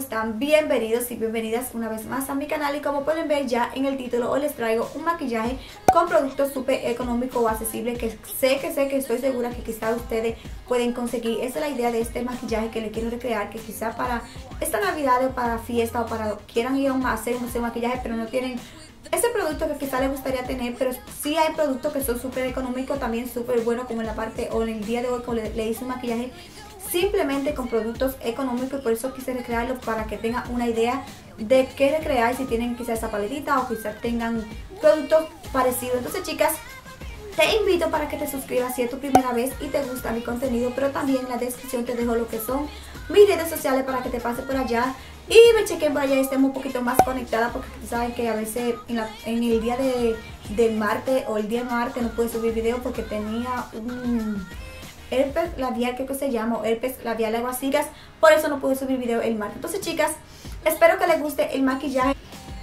están? Bienvenidos y bienvenidas una vez más a mi canal. Y como pueden ver ya en el título, hoy les traigo un maquillaje con productos súper económicos o accesibles que estoy segura que quizá ustedes pueden conseguir. Esa es la idea de este maquillaje que le quiero recrear, que quizá para esta Navidad o para fiesta o para quieran ir a hacer ese maquillaje pero no tienen ese producto que quizá les gustaría tener, pero sí hay productos que son súper económicos, también súper buenos, como en la parte o en el día de hoy como le hice un maquillaje simplemente con productos económicos. Y por eso quise recrearlo para que tengan una idea de qué recrear, si tienen quizás esa paletita o quizás tengan productos parecidos. Entonces, chicas, te invito para que te suscribas si es tu primera vez y te gusta mi contenido, pero también en la descripción te dejo lo que son mis redes sociales para que te pases por allá y me chequen por allá y estemos un poquito más conectadas, porque saben que a veces en el día del martes o el día martes no pude subir video porque tenía un herpes labial, creo que se llama, o herpes labial, algo así, por eso no pude subir video el martes. Entonces, chicas, espero que les guste el maquillaje.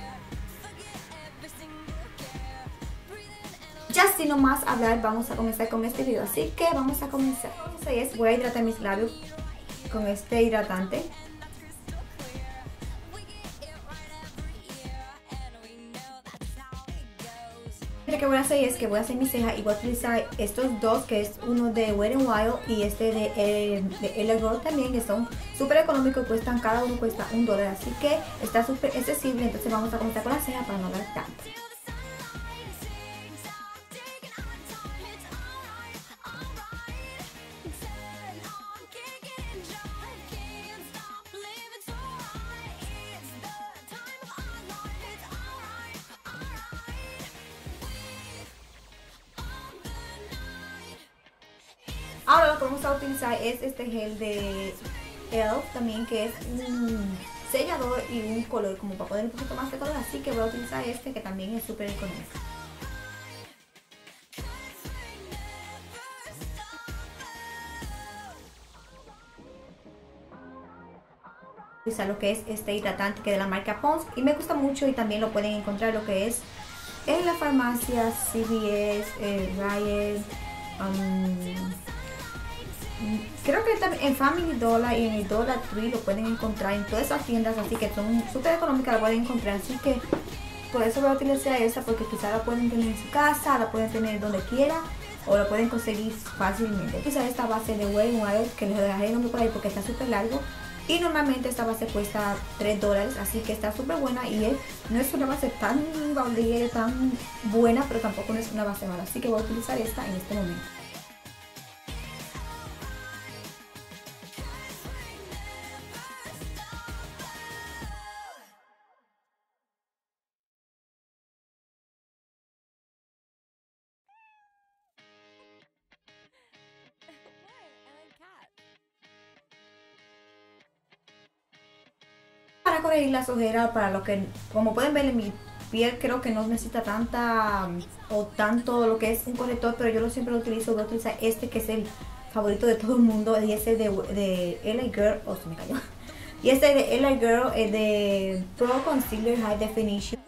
Ya sin no más hablar, vamos a comenzar con este video, así que vamos a comenzar. Voy a hidratar mis labios con este hidratante. Lo que voy a hacer es que voy a hacer mi ceja y voy a utilizar estos dos, que es uno de Wet n Wild y este de LA Girl también, que son súper económicos, cuestan, cada uno cuesta $1, así que está súper accesible. Entonces vamos a comenzar con la ceja para no dar tanto. Ahora lo que vamos a utilizar es este gel de ELF también, que es un sellador y un color como para poner un poquito más de color, así que voy a utilizar este que también es súper económico. Utilizar lo que es este hidratante que es de la marca Pond's y me gusta mucho, y también lo pueden encontrar lo que es en la farmacia, CVS, Riot, creo que también en Family Dollar y en el Dollar Tree lo pueden encontrar, en todas esas tiendas, así que son súper económicas, la pueden encontrar. Así que por eso voy a utilizar esa, porque quizás la pueden tener en su casa, la pueden tener donde quiera o la pueden conseguir fácilmente. Quizás esta base de Wet n Wild, que les dejaré el nombre por ahí porque está súper largo, y normalmente esta base cuesta $3, así que está súper buena y no es una base tan tan buena, pero tampoco no es una base mala, así que voy a utilizar esta en este momento. Para corregir las ojeras, para lo que, como pueden ver en mi piel, creo que no necesita tanta o tanto lo que es un corrector, pero yo siempre lo utilizo. Voy a utilizar este que es el favorito de todo el mundo, y ese de LA Girl, oh, se me cayó, y este de LA Girl es de Pro Concealer High Definition.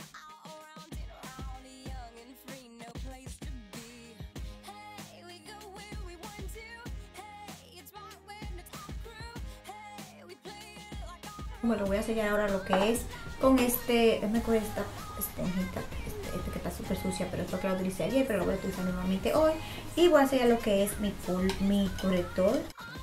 Me lo voy a sellar ahora lo que es con este, déjame coger esta esponjita, este que está súper sucia, pero esto que lo utilicé ayer, pero lo voy a utilizar nuevamente hoy. Y voy a sellar lo que es mi corrector.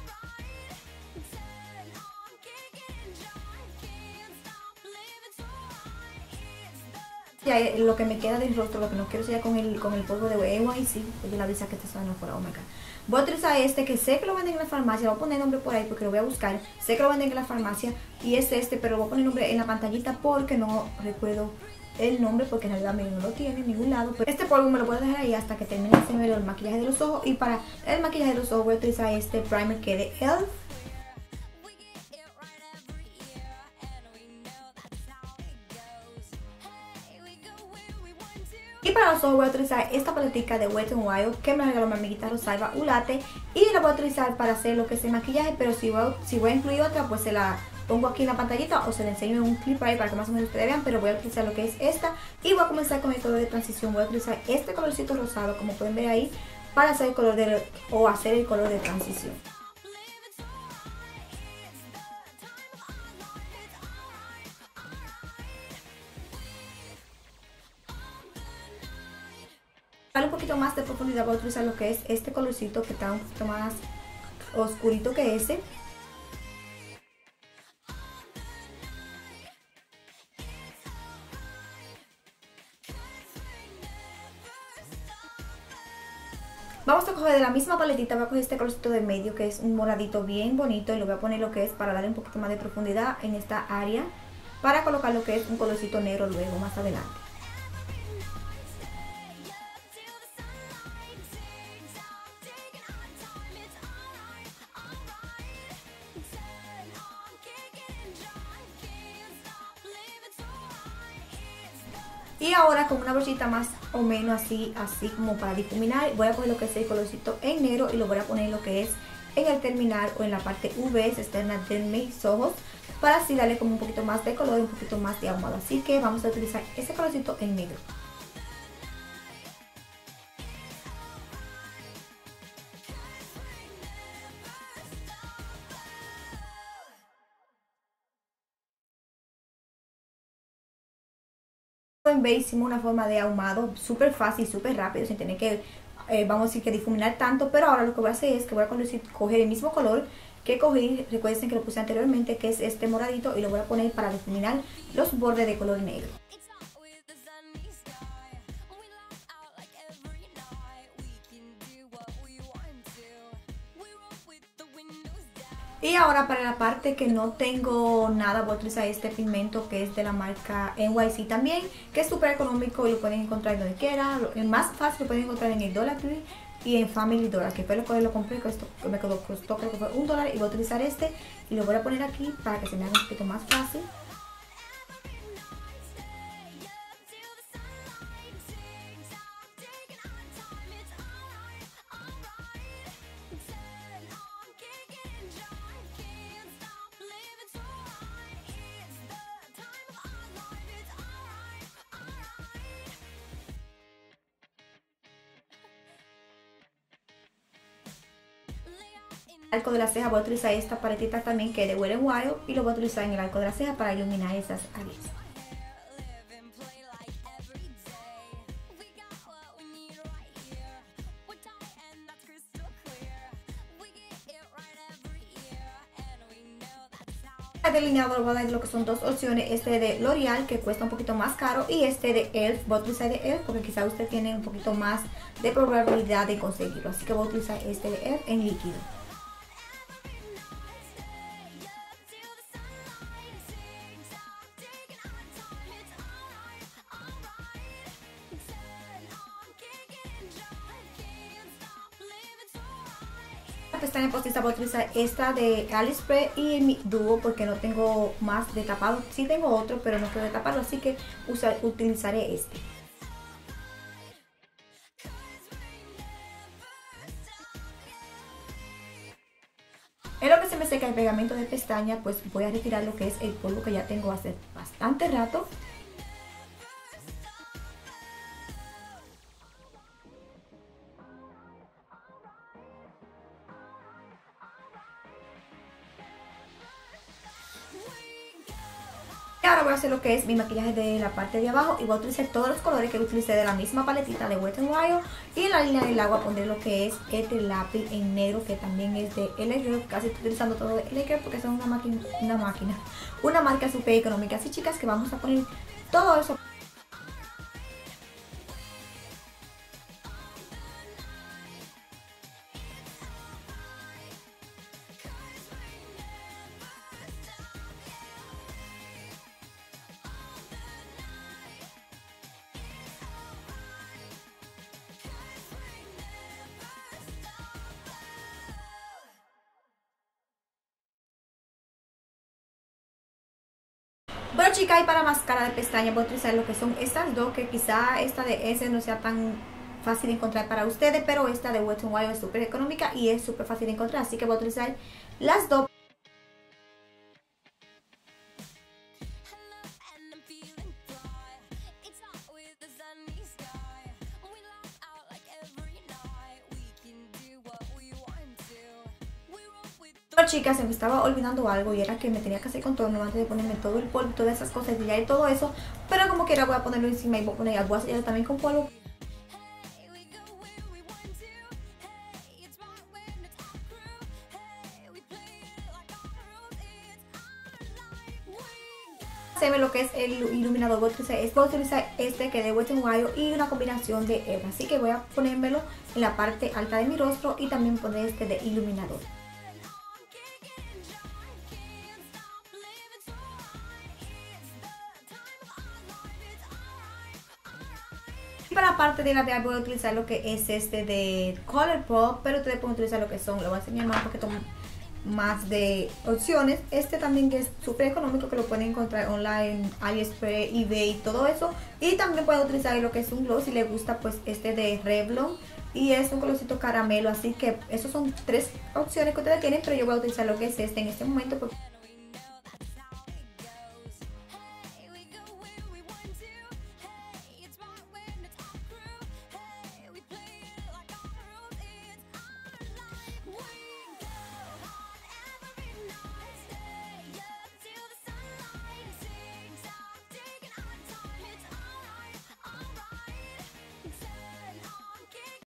Ya lo que me queda del rostro, lo que no quiero sellar con el polvo de NYC, oye la brisa que está sonando por, oh my god. Voy a utilizar este que sé que lo venden en la farmacia, voy a poner el nombre por ahí porque lo voy a buscar. Sé que lo venden en la farmacia y es este, pero voy a poner el nombre en la pantallita porque no recuerdo el nombre, porque en realidad no lo tiene en ningún lado. Pero este polvo me lo voy a dejar ahí hasta que termine de hacerme el maquillaje de los ojos. Y para el maquillaje de los ojos voy a utilizar este primer que es de ELF. Y para los ojos voy a utilizar esta paletica de Wet n Wild que me regaló mi amiguita Rosalba Ulate, y la voy a utilizar para hacer lo que es el maquillaje, pero si voy a incluir otra, pues se la pongo aquí en la pantallita o se la enseño en un clip ahí para que más o menos ustedes vean. Pero voy a utilizar lo que es esta y voy a comenzar con el color de transición. Voy a utilizar este colorcito rosado, como pueden ver ahí, para hacer el color hacer el color de transición. Para un poquito más de profundidad voy a utilizar lo que es este colorcito que está un poquito más oscurito que ese. Vamos a coger de la misma paletita, voy a coger este colorcito de medio que es un moradito bien bonito y lo voy a poner lo que es para darle un poquito más de profundidad en esta área, para colocar lo que es un colorcito negro luego más adelante. Y ahora con una brochita más o menos así como para difuminar, voy a coger lo que es el colorcito en negro y lo voy a poner lo que es en el terminal o en la parte V externa de mis ojos, para así darle como un poquito más de color y un poquito más de ahumado. Así que vamos a utilizar ese colorcito en negro. Pueden ver, hicimos una forma de ahumado súper fácil, súper rápido, sin tener que, vamos a decir, que difuminar tanto. Pero ahora lo que voy a hacer es que voy a coger el mismo color que cogí, recuerden que lo puse anteriormente, que es este moradito, y lo voy a poner para difuminar los bordes de color negro. Y ahora para la parte que no tengo nada, voy a utilizar este pigmento que es de la marca NYC también, que es súper económico y lo pueden encontrar donde quiera. El más fácil lo pueden encontrar en el Dollar Tree y en Family Dollar, que fue lo que lo compré, que esto me costó creo que fue $1, y voy a utilizar este y lo voy a poner aquí para que se me haga un poquito más fácil. Arco de la ceja voy a utilizar esta paletita también que es de Wet n Wild y lo voy a utilizar en el arco de la ceja para iluminar esas áreas. El delineador voy a dar lo que son dos opciones, este de L'Oreal que cuesta un poquito más caro y este de ELF. Voy a utilizar de ELF porque quizá usted tiene un poquito más de probabilidad de conseguirlo, así que voy a utilizar este de ELF en líquido. Pestaña postiza voy a utilizar esta de Aliexpress y mi dúo porque no tengo más de tapado. Sí tengo otro pero no quiero taparlo, así que utilizaré este. En lo que se me seca el pegamento de pestaña, pues voy a retirar lo que es el polvo que ya tengo hace bastante rato. Y ahora voy a hacer lo que es mi maquillaje de la parte de abajo y voy a utilizar todos los colores que utilicé de la misma paletita de Wet n Wild, y en la línea del agua pondré lo que es este lápiz en negro que también es de LA Girl. Casi estoy utilizando todo de LA Girl porque es una marca súper económica. Así, chicas, que vamos a poner todo eso. Bueno, chicas, y para máscara de pestañas voy a utilizar lo que son estas dos, que quizá esta de ese no sea tan fácil de encontrar para ustedes, pero esta de Wet n Wild es súper económica y es súper fácil de encontrar, así que voy a utilizar las dos. Bueno, chicas, se me estaba olvidando algo y era que me tenía que hacer contorno antes de ponerme todo el polvo, todas esas cosas y todo eso, pero como quiera voy a ponerlo encima y voy a sellar también con polvo. hacerme lo que es el iluminador. Voy a utilizar este que es de Wet n Wild y una combinación de hebra. Así que voy a ponérmelo en la parte alta de mi rostro y también poner este de iluminador. Y para la parte de labial voy a utilizar lo que es este de Colourpop, pero ustedes pueden utilizar lo que son, le voy a enseñar más porque tengo más de opciones. Este también que es súper económico, que lo pueden encontrar online, AliExpress, eBay, todo eso. Y también pueden utilizar lo que es un gloss si les gusta, pues este de Revlon, y es un colorcito caramelo. Así que esos son 3 opciones que ustedes tienen, pero yo voy a utilizar lo que es este en este momento porque